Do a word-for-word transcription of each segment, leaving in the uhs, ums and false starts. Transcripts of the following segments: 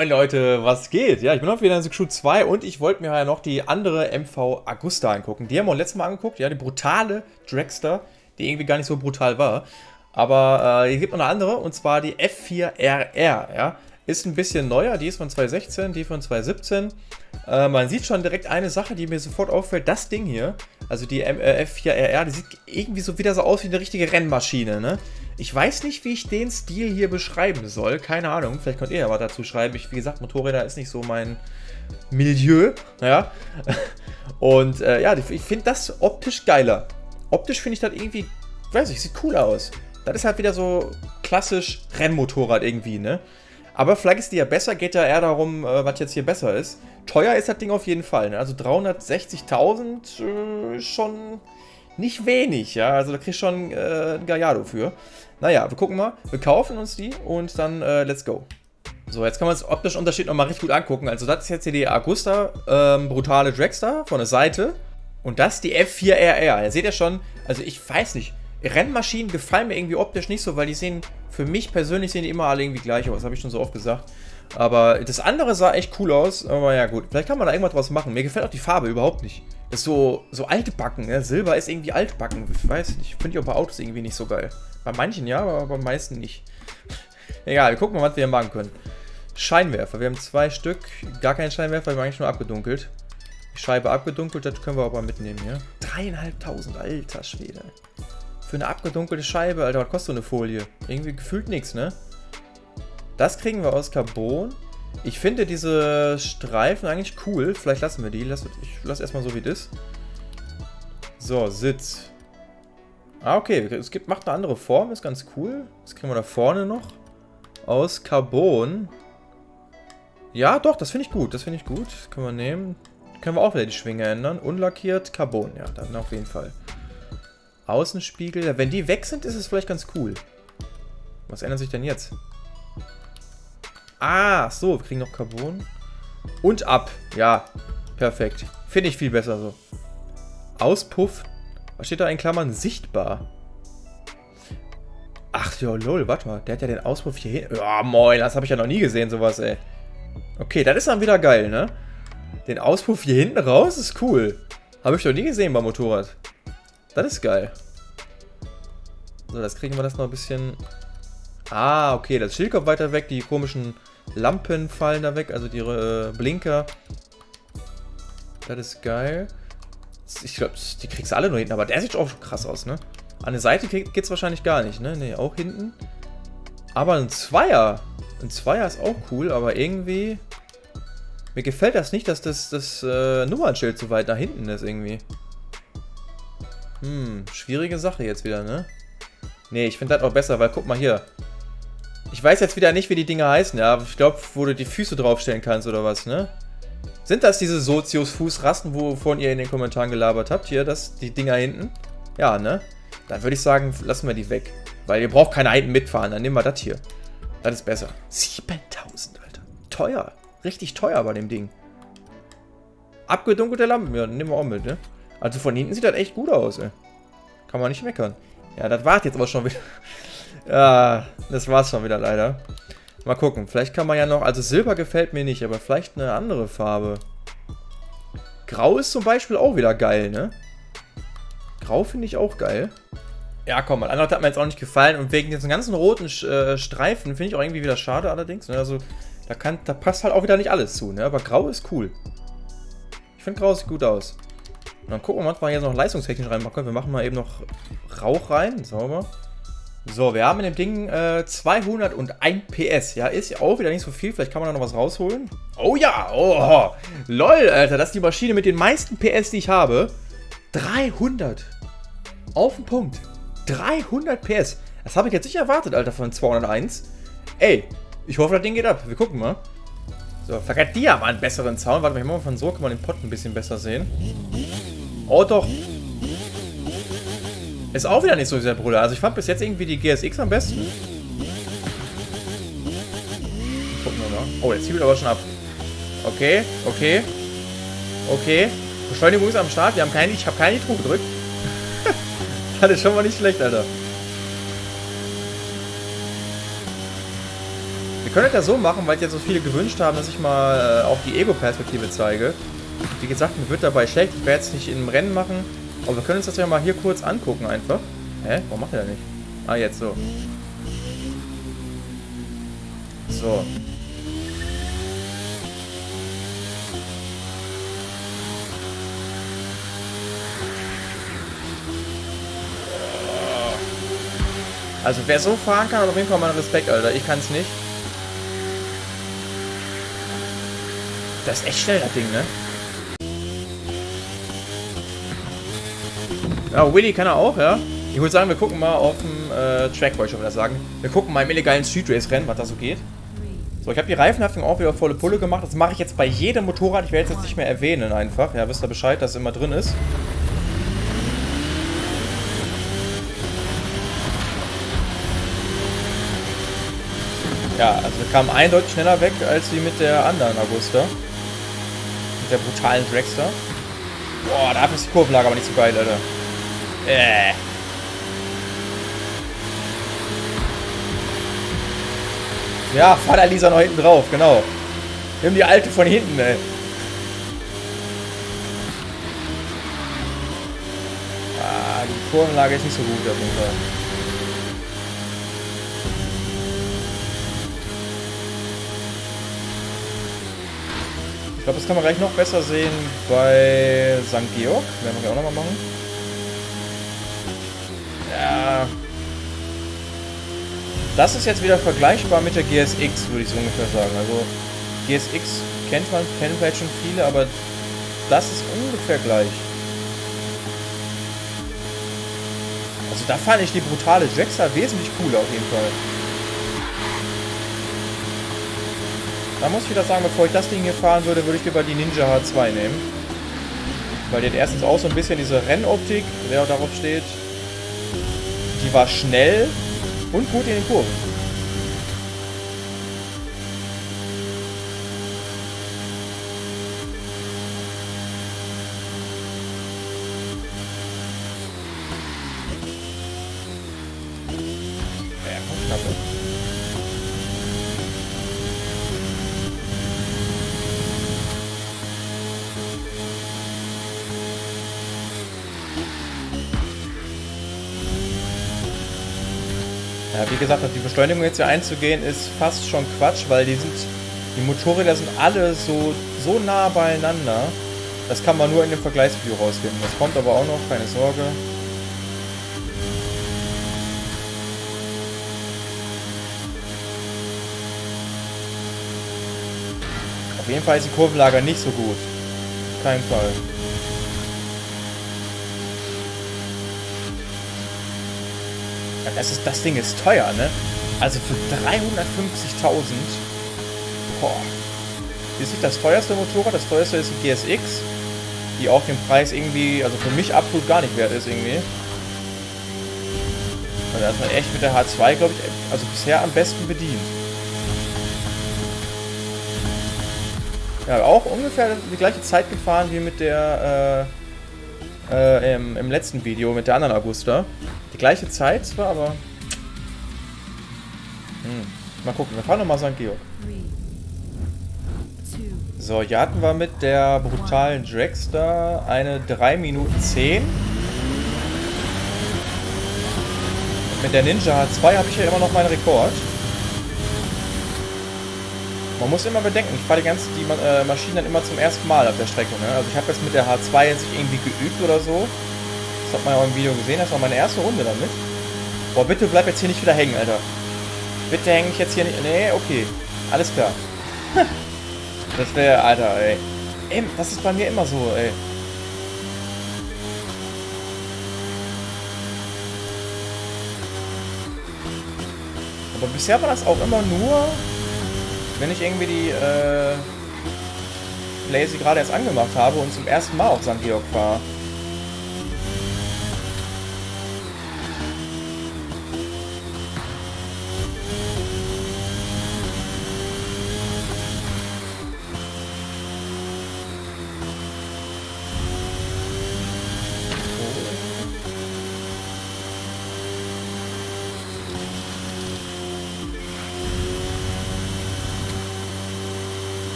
Moin Leute, was geht? Ja, ich bin heute wieder in Crew zwei und ich wollte mir ja noch die andere M V Agusta angucken. Die haben wir letztes Mal angeguckt, ja, die brutale Dragster, die irgendwie gar nicht so brutal war. Aber äh, es gibt noch eine andere und zwar die F vier R R, ja. Ist ein bisschen neuer, die ist von zwanzig sechzehn, die von zwanzig siebzehn. Äh, man sieht schon direkt eine Sache, die mir sofort auffällt, das Ding hier, also die M äh, F vier R R, die sieht irgendwie so wieder so aus wie eine richtige Rennmaschine, ne? Ich weiß nicht, wie ich den Stil hier beschreiben soll, keine Ahnung, vielleicht könnt ihr ja was dazu schreiben. Ich, wie gesagt, Motorräder ist nicht so mein Milieu, ja. Und äh, ja, ich finde das optisch geiler. Optisch finde ich das irgendwie, weiß ich, sieht cool aus. Das ist halt wieder so klassisch Rennmotorrad irgendwie, ne? Aber vielleicht ist die ja besser, geht ja eher darum, äh, was jetzt hier besser ist. Teuer ist das Ding auf jeden Fall, ne? Also dreihundertsechzigtausend äh, ist schon nicht wenig, ja? Also da kriegst du schon äh, ein Gallardo für. Naja, wir gucken mal, wir kaufen uns die und dann äh, let's go. So, jetzt kann man uns den optischen Unterschied nochmal richtig gut angucken. Also das ist jetzt hier die Agusta, ähm, brutale Dragster von der Seite. Und das die F vier R R. Ihr seht ja schon, also ich weiß nicht, Rennmaschinen gefallen mir irgendwie optisch nicht so, weil die sehen, für mich persönlich sehen die immer alle irgendwie gleich aus, das habe ich schon so oft gesagt. Aber das andere sah echt cool aus, aber ja gut, vielleicht kann man da irgendwas draus machen. Mir gefällt auch die Farbe überhaupt nicht. Das ist so, so altbacken, ne? Silber ist irgendwie altbacken, ich weiß nicht, finde ich auch bei Autos irgendwie nicht so geil. Bei manchen ja, aber bei meisten nicht. Egal, wir gucken mal, was wir hier machen können. Scheinwerfer, wir haben zwei Stück, gar keinen Scheinwerfer, wir haben eigentlich nur abgedunkelt. Die Scheibe abgedunkelt, das können wir aber mitnehmen hier. Dreieinhalbtausend, alter Schwede. Für eine abgedunkelte Scheibe, Alter, was kostet so eine Folie? Irgendwie gefühlt nichts, ne? Das kriegen wir aus Carbon. Ich finde diese Streifen eigentlich cool. Vielleicht lassen wir die. Lass, ich lasse erstmal so wie das. So, Sitz. Ah, okay. Es gibt, macht eine andere Form. Ist ganz cool. Was kriegen wir da vorne noch? Aus Carbon. Ja, doch, das finde ich gut. Das finde ich gut. Das können wir nehmen. Können wir auch wieder die Schwinge ändern. Unlackiert Carbon. Ja, dann auf jeden Fall. Außenspiegel. Wenn die weg sind, ist es vielleicht ganz cool. Was ändert sich denn jetzt? Ah, so. Wir kriegen noch Carbon. Und ab. Ja, perfekt. Finde ich viel besser so. Auspuff. Was steht da in Klammern? Sichtbar. Ach, ja, lol. Warte mal. Der hat ja den Auspuff hier hin. Ja, moin. Das habe ich ja noch nie gesehen, sowas, ey. Okay, das ist dann wieder geil, ne? Den Auspuff hier hinten raus ist cool. Habe ich noch nie gesehen beim Motorrad. Das ist geil. So, das kriegen wir das noch ein bisschen... Ah, okay, das Schild kommt weiter weg. Die komischen Lampen fallen da weg, also die äh, Blinker. Das ist geil. Ich glaube, die kriegst du alle nur hinten, aber der sieht auch schon krass aus, ne? An der Seite geht es wahrscheinlich gar nicht, ne? Ne, auch hinten. Aber ein Zweier. Ein Zweier ist auch cool, aber irgendwie... Mir gefällt das nicht, dass das, das äh, Nummernschild so weit nach hinten ist, irgendwie. Hm, schwierige Sache jetzt wieder, ne? Ne, ich finde das auch besser, weil guck mal hier. Ich weiß jetzt wieder nicht, wie die Dinger heißen, ja. Ich glaube, wo du die Füße draufstellen kannst oder was, ne? Sind das diese Sozius-Fußrasten, wovon ihr in den Kommentaren gelabert habt? Hier, das, die Dinger hinten? Ja, ne? Dann würde ich sagen, lassen wir die weg. Weil ihr braucht keine hinten mitfahren, dann nehmen wir das hier. Das ist besser. siebentausend, Alter. Teuer. Richtig teuer bei dem Ding. Abgedunkelte Lampen, ja, nehmen wir auch mit, ne? Also von hinten sieht das echt gut aus, ey. Kann man nicht meckern. Ja, das war's jetzt aber schon wieder. Ja, das war's schon wieder leider. Mal gucken, vielleicht kann man ja noch... Also Silber gefällt mir nicht, aber vielleicht eine andere Farbe. Grau ist zum Beispiel auch wieder geil, ne? Grau finde ich auch geil. Ja, komm, mal, anderes hat mir jetzt auch nicht gefallen. Und wegen diesen ganzen roten äh, Streifen finde ich auch irgendwie wieder schade allerdings. Ne? Also, da, kann, da passt halt auch wieder nicht alles zu, ne? Aber Grau ist cool. Ich finde Grau sieht gut aus. Und dann gucken wir mal, was wir jetzt noch leistungstechnisch reinmachen können. Wir machen mal eben noch Rauch rein. Sauber. So, wir haben in dem Ding äh, zweihunderteins P S. Ja, ist ja auch wieder nicht so viel. Vielleicht kann man da noch was rausholen. Oh ja! Oh, lol, Alter. Das ist die Maschine mit den meisten P S, die ich habe. dreihundert. Auf den Punkt. dreihundert P S. Das habe ich jetzt nicht erwartet, Alter, von zweihunderteins. Ey, ich hoffe, das Ding geht ab. Wir gucken mal. So, verkehrt die haben einen besseren Sound. Warte mal, ich mache mal von so, kann man den Pott ein bisschen besser sehen. Oh, doch. Ist auch wieder nicht so sehr bruder. Also ich fand bis jetzt irgendwie die G S X am besten. Gucken wir mal. Oh, der zieht aber schon ab. Okay, okay. Okay. Beschleunigung ist am Start. Wir haben keine, ich habe keine Nitro gedrückt. Das ist schon mal nicht schlecht, Alter. Wir können das ja so machen, weil ja so viele gewünscht haben, dass ich mal äh, auch die Ego-Perspektive zeige. Wie gesagt, mir wird dabei schlecht. Ich werde es nicht im Rennen machen. Aber wir können uns das ja mal hier kurz angucken einfach. Hä? Warum macht er das nicht? Ah, jetzt so. So. Also wer so fahren kann, hat auf jeden Fall meinen Respekt, Alter. Ich kann es nicht. Das ist echt schnell, das Ding, ne? Ja, Willy kann er auch, ja. Ich würde sagen, wir gucken mal auf dem äh, Track, wollte ich schon wieder sagen. Wir gucken mal im illegalen Street Race Rennen, was da so geht. So, ich habe die Reifenhaftung auch wieder volle Pulle gemacht. Das mache ich jetzt bei jedem Motorrad. Ich werde es jetzt nicht mehr erwähnen einfach. Ja, wisst ihr Bescheid, dass es immer drin ist. Ja, also wir kamen eindeutig schneller weg als wie mit der anderen Agusta. Mit der brutalen Dragster. Boah, dafür ist die Kurvenlage aber nicht so geil, Alter. Äh. Ja, fahr da Lisa noch hinten drauf, genau. Nimm die alte von hinten, ey. Ah, die Kurvenlage ist nicht so gut auf jeden Fall. Ich glaube, das kann man gleich noch besser sehen bei Sankt Georg. Werden wir gleich auch nochmal machen. Ja. Das ist jetzt wieder vergleichbar mit der G S X, würde ich so ungefähr sagen. Also G S X kennt man, kennen vielleicht schon viele, aber das ist ungefähr gleich. Also da fand ich die brutale Dragster wesentlich cooler auf jeden Fall. Da muss ich wieder sagen, bevor ich das Ding hier fahren würde, würde ich lieber die Ninja H zwei nehmen. Weil die hat erstens auch so ein bisschen diese Rennoptik, wer darauf steht. Die war schnell und gut in den Kurven. Ja, komm, knapp. Ja, wie gesagt, auf die Beschleunigung jetzt hier einzugehen, ist fast schon Quatsch, weil die sind, die Motorräder sind alle so, so nah beieinander. Das kann man nur in dem Vergleichsvideo rausfinden. Das kommt aber auch noch, keine Sorge. Auf jeden Fall ist die Kurvenlage nicht so gut. Kein Fall. Das, ist, das Ding ist teuer, ne? Also für dreihundertfünfzigtausend. Boah. Das ist nicht das teuerste Motorrad. Das teuerste ist die G S X. Die auch den Preis irgendwie, also für mich absolut gar nicht wert ist irgendwie. Also da ist man echt mit der H zwei, glaube ich, also bisher am besten bedient. Ja, auch ungefähr die gleiche Zeit gefahren wie mit der, äh, äh, im, im letzten Video mit der anderen Agusta. Die gleiche Zeit zwar, aber... Hm. Mal gucken, wir fahren nochmal Sankt Georg. So, hier hatten wir mit der brutalen Dragster eine drei Minuten zehn. Mit der Ninja H zwei habe ich ja immer noch meinen Rekord. Man muss immer bedenken, ich fahre die ganzen die, äh, Maschinen dann immer zum ersten Mal auf der Strecke. Ne? Also ich habe jetzt mit der H zwei jetzt nicht irgendwie geübt oder so. Das hat man ja auch im Video gesehen, das war meine erste Runde damit. Boah, bitte bleib jetzt hier nicht wieder hängen, Alter. Bitte häng ich jetzt hier nicht... Nee, okay. Alles klar. Das wäre... Alter, ey. Ey, das ist bei mir immer so, ey. Aber bisher war das auch immer nur... Wenn ich irgendwie die... Äh, Lazy gerade erst angemacht habe und zum ersten Mal auf Sankt Georg fahre.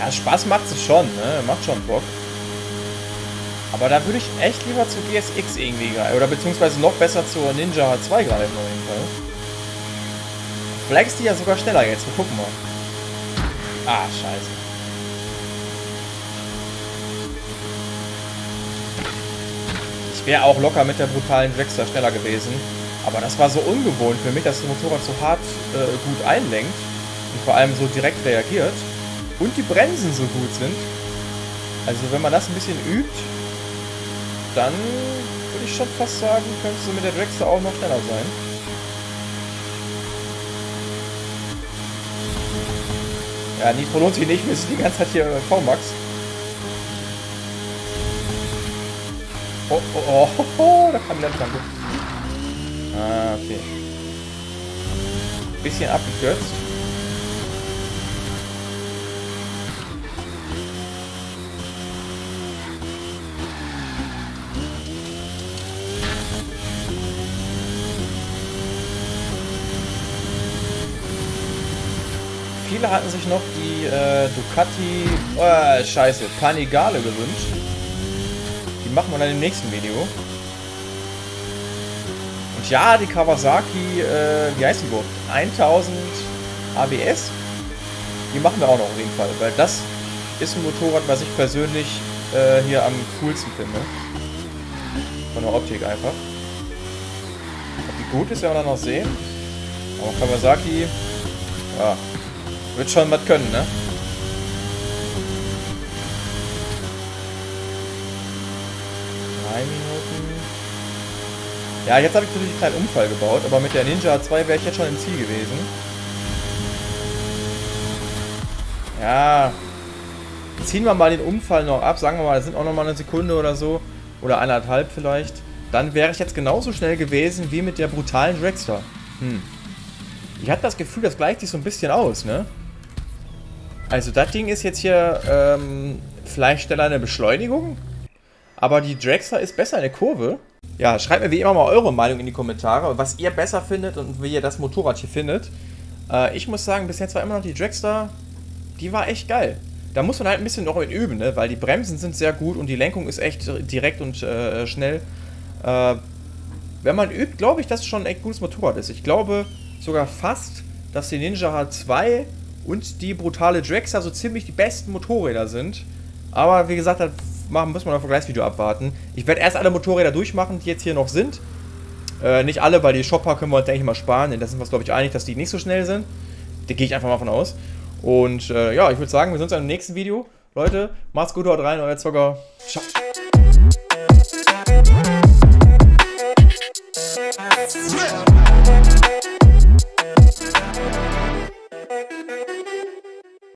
Ja, Spaß macht es schon, ne? Macht schon Bock. Aber da würde ich echt lieber zu G S X irgendwie greifen. Oder beziehungsweise noch besser zur Ninja H zwei greifen auf jeden Fall. Vielleicht ist die ja sogar schneller jetzt. Wir gucken mal. Ah, scheiße. Ich wäre auch locker mit der brutalen Dragster schneller gewesen. Aber das war so ungewohnt für mich, dass das Motorrad so hart äh, gut einlenkt. Und vor allem so direkt reagiert. Und die Bremsen so gut sind. Also wenn man das ein bisschen übt, dann würde ich schon fast sagen, könntest du mit der Dragster auch noch schneller sein. Ja, Nitro lohnt sich nicht, wir sind die ganze Zeit hier V-Max. Oh, oh, oh, oh, oh, da kam die Landkante. Ah, okay. Bisschen abgekürzt. Viele hatten sich noch die äh, Ducati, oh, scheiße, Panigale gewünscht. Die machen wir dann im nächsten Video. Und ja, die Kawasaki, äh, wie heißt die überhaupt? tausend A B S. Die machen wir auch noch auf jeden Fall, weil das ist ein Motorrad, was ich persönlich äh, hier am coolsten finde. Von der Optik einfach. Ob die gut ist, werden wir dann noch sehen. Aber Kawasaki, ja. Wird schon was können, ne? Drei Minuten. Ja, jetzt habe ich natürlich einen kleinen Unfall gebaut, aber mit der Ninja zwei wäre ich jetzt schon im Ziel gewesen. Ja. Ziehen wir mal den Unfall noch ab, sagen wir mal, das sind auch noch mal eine Sekunde oder so. Oder eineinhalb vielleicht. Dann wäre ich jetzt genauso schnell gewesen wie mit der brutalen Dragster. Hm. Ich hatte das Gefühl, das gleicht sich so ein bisschen aus, ne? Also das Ding ist jetzt hier ähm, vielleicht schneller eine Beschleunigung, aber die Dragster ist besser in der Kurve. Ja, schreibt mir wie immer mal eure Meinung in die Kommentare, was ihr besser findet und wie ihr das Motorrad hier findet. Äh, ich muss sagen, bis jetzt war immer noch die Dragster, die war echt geil. Da muss man halt ein bisschen noch mit üben, ne? Weil die Bremsen sind sehr gut und die Lenkung ist echt direkt und äh, schnell. Äh, wenn man übt, glaube ich, dass es schon ein echt gutes Motorrad ist. Ich glaube sogar fast, dass die Ninja H zwei und die brutale Dragster so ziemlich die besten Motorräder sind. Aber wie gesagt, das machen, muss man auf ein Vergleichsvideo abwarten. Ich werde erst alle Motorräder durchmachen, die jetzt hier noch sind. Äh, nicht alle, weil die Shopper können wir uns, denke ich mal, sparen. Denn da sind wir uns, glaube ich, einig, dass die nicht so schnell sind. Da gehe ich einfach mal von aus. Und äh, ja, ich würde sagen, wir sehen uns dann im nächsten Video. Leute, macht's gut, haut rein, euer Zocker. Ciao.